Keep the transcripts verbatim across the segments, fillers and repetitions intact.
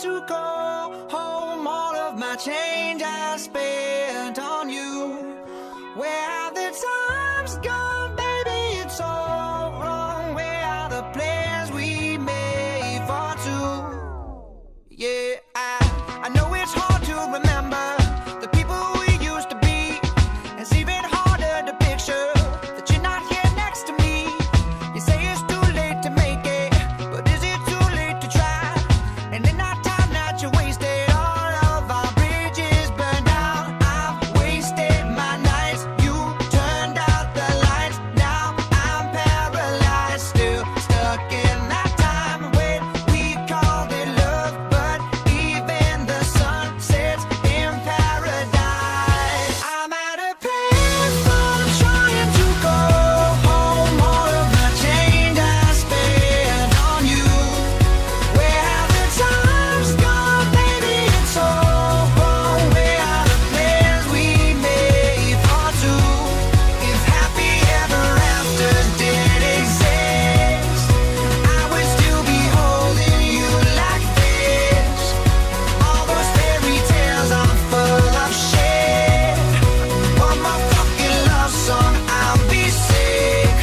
to go home. All of my change I spent on you. Where have the times gone, baby? It's all wrong. Where are the plans we made for two? Yeah, I, I know it's hard to remember the people we used to be. It's even harder to picture that you're not here next to me. You say it's too late to make it, but is it too late to try? And in that time that you wasted, all of our bridges burned down. I've wasted my nights, you turned out the lights. Now I'm paralyzed, still stuck in that time when we called it love. But even the sun sets in paradise. I'm at a payphone trying to go home. All of my change I spent on you. Where have the times gone, baby? It's all wrong. Where are the plans we made for two? If happy ever after did exist, I would still be holding you like this. All those fairy tales are full of shit. One more fucking love song, I'll be sick.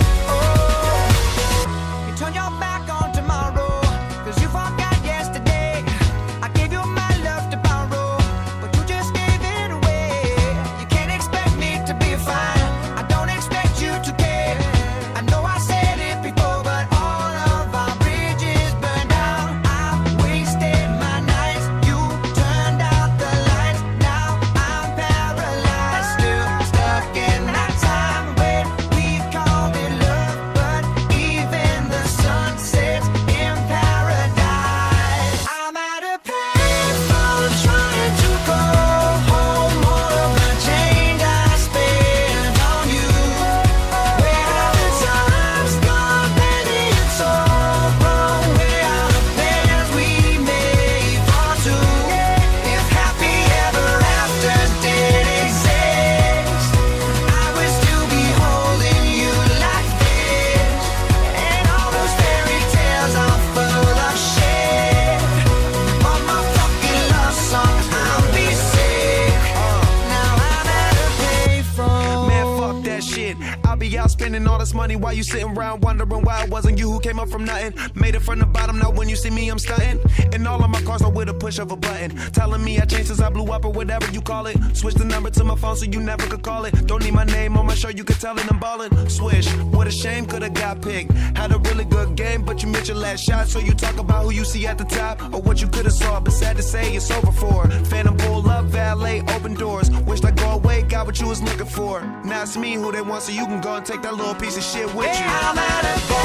Oh, you turn your back on tomorrow, cause you forgot yesterday. I gave you my love to borrow, but you just gave it away. You can't expect me to be fine, I don't expect you to care. I know I said it before, but all of our bridges burned down. I've wasted my nights, you turned out the lights. Now I'm paralyzed, still stuck in that time when we called it love. But even the sun sets in paradise. I'm at a payphone trying to go home. All of my change I spent on you. Where have the times gone, baby? It's all wrong. Where are the plans we made for two? If happy ever after did exist, I would still be holding you like this. And all those fairy tales are full of shit. One more fucking love song, I'll be sick. Now I'm at a payphone. Man, fuck that shit. I'll be out spending all this money while you sitting around wondering why it wasn't you who came up from nothing. Made it from the bottom, now when you see me, I'm stunting. And all of my cars are with a push of a button. Telling me I changed since I blew up or whatever you call it. Switch the number to my phone so you never could call it. Don't need my name on my shirt, you could tell it I'm ballin'. Swish, what a shame, could've got picked. Had a really good game, but you missed your last shot. So you talk about who you see at the top or what you could've saw. But sad to say, it's over for. Phantom pull up, valet, open doors. Wished I go away, got what you was looking for. Now it's me who they want, so you can go and take that little piece of shit with you. I'm at a